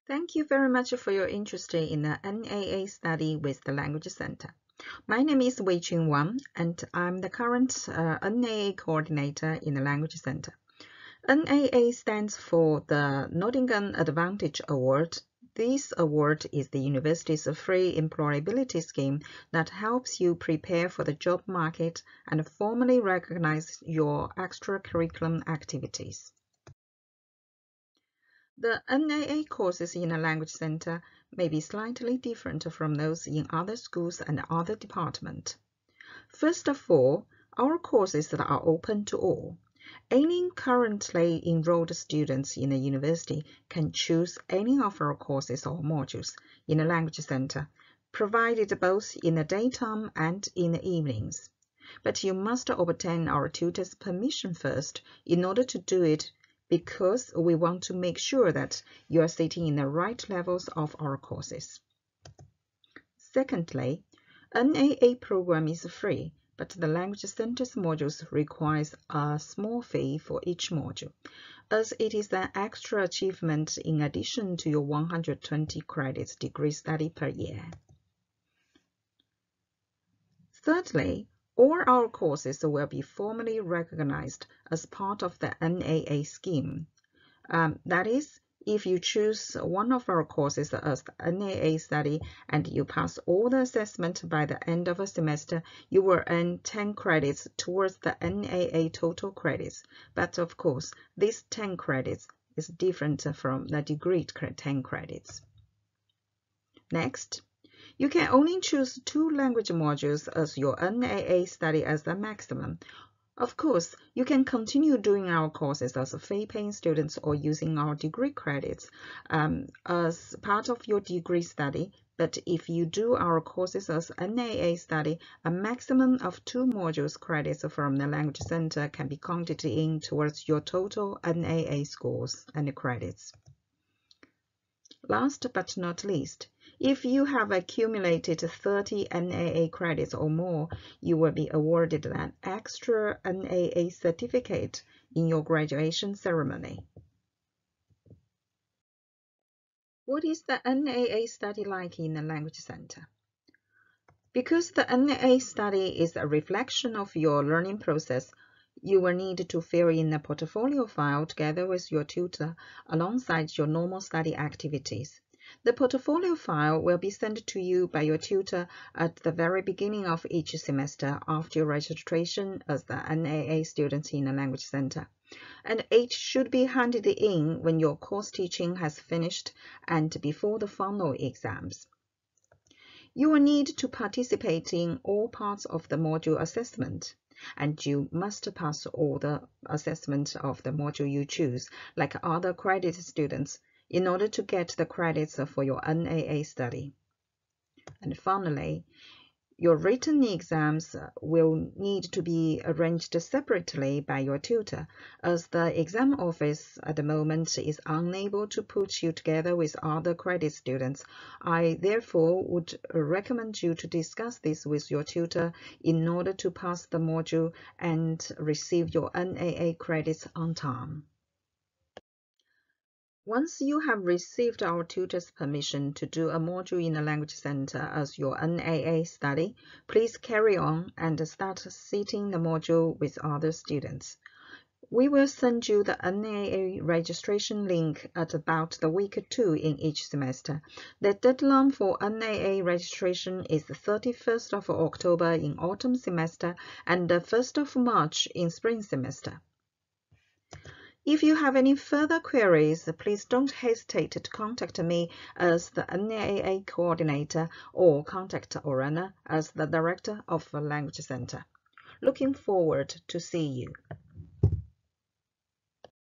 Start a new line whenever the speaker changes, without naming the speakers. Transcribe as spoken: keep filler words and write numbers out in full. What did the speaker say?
Thank you very much for your interest in the N A A study with the Language Center. My name is Wei Chun Wang, and I'm the current uh, N A A coordinator in the Language Center. N A A stands for the Nottingham Advantage Award. This award is the university's free employability scheme that helps you prepare for the job market and formally recognize your extracurriculum activities. The N A A courses in a language center may be slightly different from those in other schools and other departments. First of all, our courses are open to all. Any currently enrolled students in the university can choose any of our courses or modules in the language center, provided both in the daytime and in the evenings. But you must obtain our tutor's permission first in order to do it, because we want to make sure that you are sitting in the right levels of our courses. Secondly, N A A program is free, but the Language Center's modules requires a small fee for each module, as it is an extra achievement in addition to your one hundred twenty credits degree study per year. Thirdly, all our courses will be formally recognized as part of the N A A scheme. Um, that is, if you choose one of our courses as the N A A study and you pass all the assessment by the end of a semester, you will earn ten credits towards the N A A total credits. But of course, these ten credits is different from the degree ten credits. Next, you can only choose two language modules as your N A A study as the maximum. Of course, you can continue doing our courses as fee-paying students or using our degree credits um, as part of your degree study. But if you do our courses as N A A study, a maximum of two modules credits from the Language Center can be counted in towards your total N A A scores and credits. Last but not least, if you have accumulated thirty N A A credits or more, you will be awarded an extra N A A certificate in your graduation ceremony. What is the N A A study like in the Language Center? Because the N A A study is a reflection of your learning process, you will need to fill in a portfolio file together with your tutor alongside your normal study activities. The portfolio file will be sent to you by your tutor at the very beginning of each semester after your registration as the N A A student in the Language Center, and it should be handed in when your course teaching has finished and before the final exams. You will need to participate in all parts of the module assessment, and you must pass all the assessment of the module you choose, like other accredited students, in order to get the credits for your N A A study. And finally, your written exams will need to be arranged separately by your tutor, as the exam office at the moment is unable to put you together with other credit students. I therefore would recommend you to discuss this with your tutor in order to pass the module and receive your N A A credits on time. Once you have received our tutor's permission to do a module in the Language Center as your N A A study, please carry on and start sitting the module with other students. We will send you the N A A registration link at about the week two in each semester. The deadline for N A A registration is the thirty-first of October in autumn semester and the first of March in spring semester. If you have any further queries, please don't hesitate to contact me as the N A A coordinator or contact Orana as the director of the Language Center. Looking forward to see you.